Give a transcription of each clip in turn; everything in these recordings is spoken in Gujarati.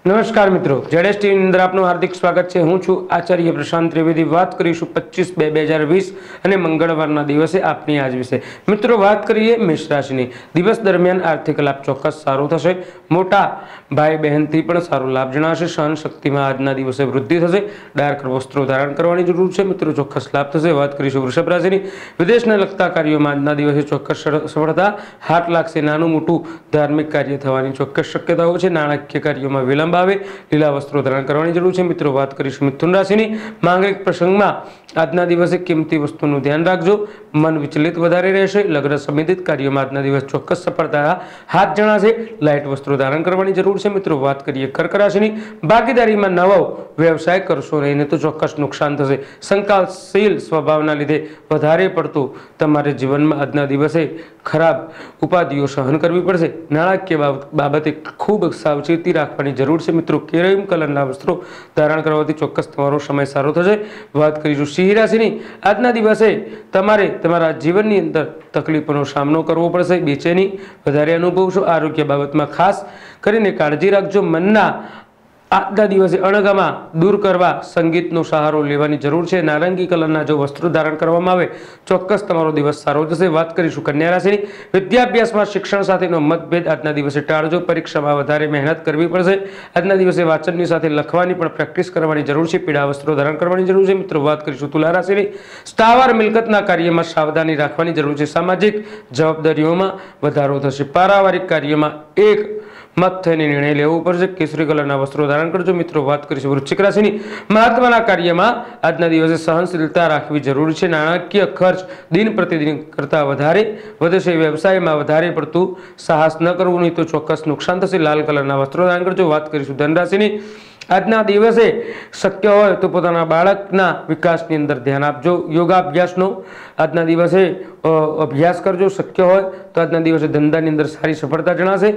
नमस्कार मित्रों, जेडेस टीवी अंदर आपનું हार्दिक स्वागत है। હું છું આચાર્ય પ્રશાંત ત્રિવેદી। વાત કરીશું 25/2/2020 અને મંગળવારના દિવસે આપની આજ વિશે। મિત્રો વાત કરીએ મેષ રાશિની। દિવસ દરમિયાન આર્થિક લાભ ચોક્કસ સારો થશે। મોટા ભાઈ બહેનથી પણ સારો લાભ જણાશે। સહન શક્તિમાં આજના દિવસે વૃદ્ધિ થશે। ડાર્ક વસ્ત્રો ધારણ કરવાની જરૂર છે મિત્રો, ચોક્કસ લાભ થશે। વાત કરીશું વૃષભ રાશિની। વિદેશને લગતા કાર્યોમાં આજના દિવસે ચોક્કસ સફળતા હાથ લાગશે। નાનું મોટું ધાર્મિક કાર્ય થવાની ચોક્કસ શક્યતાઓ છે। નાણાકીય કાર્યોમાં વિલંબ આવે। લીલા વસ્ત્રો ધારણ કરવાની જરૂર છે મિત્રો। વાત કરીશું મિથુન રાશિની। માંગલિક પ્રસંગમાં આજના દિવસે કિંમતી વસ્તુનું ધ્યાન રાખજો। મન વિચલિત વધારે રહેશે। લગ્ન સંબંધિત કાર્યોમાં આજના દિવસ ચોક્કસ સફળતા હાથ જણાશે। લાઇટ વસ્ત્રો ધારણ કરવાની જરૂર છે મિત્રો। વાત કરીએ કર્ક રાશિની। ભાગીદારીમાં નવો વ્યવસાય કરશો નહીં તો ચોક્કસ નુકસાન થશે। સંકલ્પશીલ સ્વભાવના લીધે વધારે પડતું તમારે જીવનમાં આજના દિવસે ખરાબ ઉપાધિઓ સહન કરવી પડશે। નાણાકીય બાબતે ખૂબ સાવચેતી રાખવાની જરૂર છે મિત્રો। કેરમ કલરના વસ્ત્રો ધારણ કરવાથી ચોક્કસ તમારો સમય સારો થશે। વાત કરીશું સિંહ રાશિની। આજના દિવસે તમારે તમારા જીવનની અંદર તકલીફોનો સામનો કરવો પડશે। બેચેની વધારે અનુભવશો। આરોગ્ય બાબતમાં ખાસ કરીને કાળજી રાખજો। મનના આજના દિવસે અણગમા દૂર કરવા સંગીતનો સહારો લેવાની જરૂર છે। નારંગી કલરના જો વસ્ત્રો ધારણ કરવામાં આવે ચોક્કસ તમારો દિવસ સારો જશે। વાત કરીશું કન્યા રાશિની। વિદ્યાભ્યાસમાં શિક્ષણ સાથેનો મતભેદ આજના દિવસે ટાળજો। પરીક્ષામાં વધારે મહેનત કરવી પડશે। આજના દિવસે વાંચનની સાથે લખવાની પણ પ્રેક્ટિસ કરવાની જરૂર છે। પીળા વસ્ત્રો ધારણ કરવાની જરૂર છે મિત્રો। વાત કરીશું તુલા રાશિની। સ્થાવર મિલકતના કાર્યમાં સાવધાની રાખવાની જરૂર છે। સામાજિક જવાબદારીઓમાં વધારો થશે। પારિવારિક કાર્યમાં એક મત થઈને નિર્ણય લેવો પડશે। કેસરી કલરના વસ્ત્રો ધારણ કરજો મિત્રો। વાત કરીશું વૃશ્ચિક રાશિની। મહત્વના કાર્યમાં આજના દિવસે સહનશીલતા રાખવી જરૂરી છે। નાણાકીય ખર્ચ દિન પ્રતિદિન કરતાં વધારે વધશે। વ્યવસાયમાં વધારે પડતું સાહસ ન કરવું, નહીં તો ચોક્કસ નુકસાન થશે। લાલ કલરના વસ્ત્રો ધારણ કરજો। વાત કરીશું ધન રાશિની। આજના દિવસે શક્ય હોય તો પોતાના બાળકના વિકાસની અંદર ધ્યાન આપજો। યોગાભ્યાસનો આજના દિવસે અભ્યાસ કરજો। શક્ય હોય તો આજના દિવસે ધંધાની અંદર સારી સફળતા જણાશે।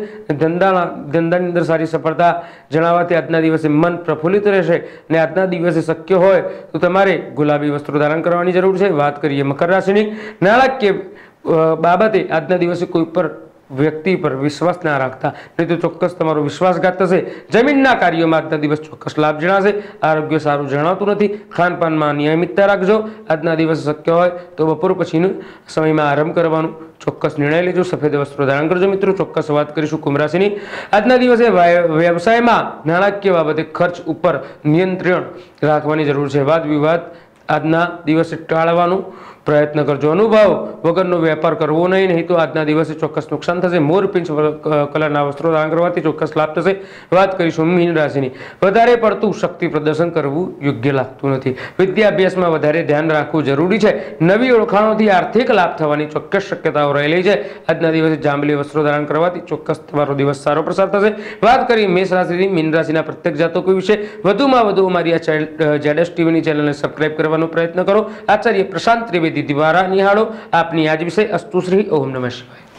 ધંધાની અંદર સારી સફળતા જણાવવાથી આજના દિવસે મન પ્રફુલ્લિત રહેશે। અને આજના દિવસે શક્ય હોય તો તમારે ગુલાબી વસ્ત્રો ધારણ કરવાની જરૂર છે। વાત કરીએ મકર રાશિની। નાણાકીય બાબતે આજના દિવસે કોઈ પર વ્યક્તિ પર વિશ્વાસ ના રાખતા, નહીં તો ચોક્કસ તમારો વિશ્વાસઘાત થશે। જમીનના કાર્યોમાં આજના દિવસ ચોક્કસ લાભ જણાશે। આરોગ્ય સારું જણાતું નથી। ખાનપાનમાં નિયમિતતા રાખજો। આજના દિવસે શક્ય હોય તો બપોર પછીનો સમયમાં આરામ કરવાનું ચોક્કસ નિર્ણય લેજો। સફેદ વસ્ત્રો ધારણ કરજો મિત્રો। ચોક્કસ વાત કરીશું કુંભ રાશિની। આજના દિવસે વ્યવસાયમાં નાણાકીય બાબતે ખર્ચ ઉપર નિયંત્રણ રાખવાની જરૂર છે। વાદ વિવાદ આજના દિવસે ટાળવાનું પ્રયત્ન કરજો। અનુભવ વગરનો વેપાર કરવો નહીં તો આજના દિવસે ચોક્કસ નુકસાન થશે। મોરપીંછ કલરના વસ્ત્રો ધારણ કરવાથી ચોક્કસ લાભ થશે। વાત કરીશું મીન રાશિની। વધારે પડતું શક્તિ પ્રદર્શન કરવું યોગ્ય લાગતું નથી। વિદ્યાભ્યાસમાં વધારે ધ્યાન રાખવું જરૂરી છે। નવી ઓળખાણોથી આર્થિક લાભ થવાની ચોક્કસ શક્યતાઓ રહેલી છે। આજના દિવસે જાંબલી વસ્ત્રો ધારણ કરવાથી ચોક્કસ તમારો દિવસ સારો પ્રસાર થશે। વાત કરી મેષ રાશિની। મીન રાશિના પ્રત્યેક જાતકો વિશે વધુમાં વધુ અમારી આ જેડેસ ટીવીની ચેનલને સબસ્ક્રાઇબ કરવાનો પ્રયત્ન કરો। આચાર્ય પ્રશાંત ત્રિવેદી દ્વારા નિહાળો આપની આજ વિશે। અસ્તુ શ્રી ઓમ નમઃ શિવાય।